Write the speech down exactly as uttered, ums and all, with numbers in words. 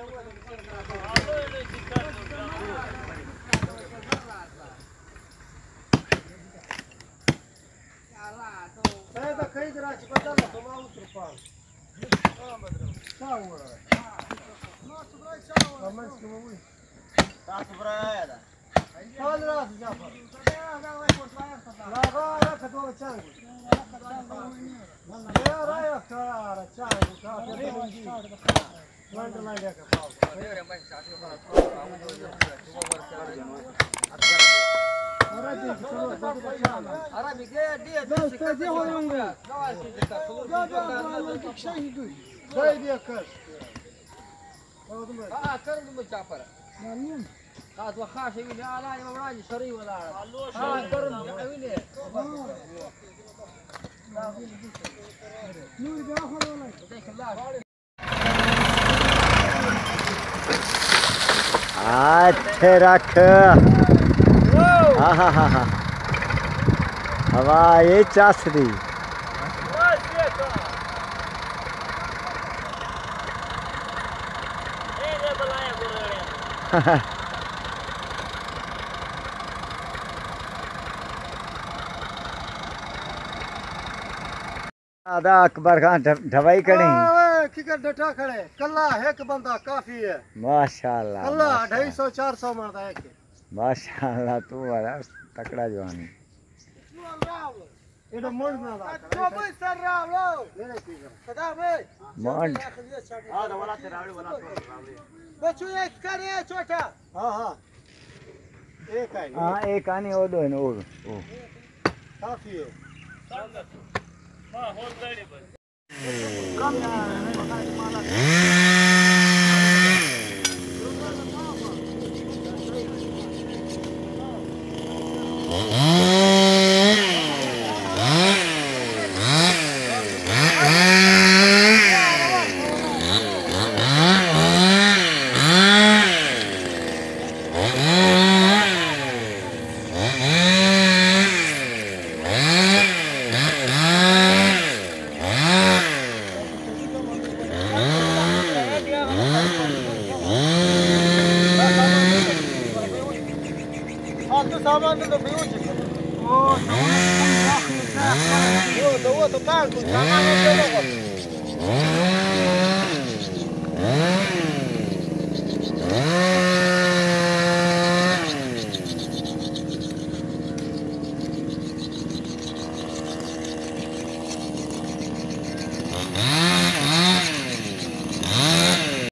Sai da cai de la ce băta la toma outro pau. Ceau, ora. Nossa, vai ceau. Mas que eu vou. Tá sobrada. Olha lá, já foi. La gara că două ceanguri. Era aia cara, ceanguri, ca pe lungi. Mai de la leacă pauză. Arabic, Arabic, dia dia dia dia hoyungu. Da da, bu şey dur. Dai dia kaç. Aa, karın mı çapara? Malum. قاعد وخاش يقول لا لا يا وراجي شري ولا ها قرن عويله نور جاخر ولا يديك الله रख हवा ये चासरी आधा अकबर खान ढवाई करी kicker डटा खड़े कल्ला एक बंदा काफी है माशाल्लाह कल्ला ढाई सौ चार सौ मरदा है माशाल्लाह तू बड़ा तकड़ा जवानी एडो मोड़ ना ला तो भाई सर रावलो मेरे की सदा भाई मोड़ हां तो वाला रावली वाला बच्चों एक करे छोटा हां हां एक है हां एक आनी और दो है और ओ काफी है हां हो गई बस कम यार माला सामान तो बेउच है ओ तो वो तो वो तो का सामान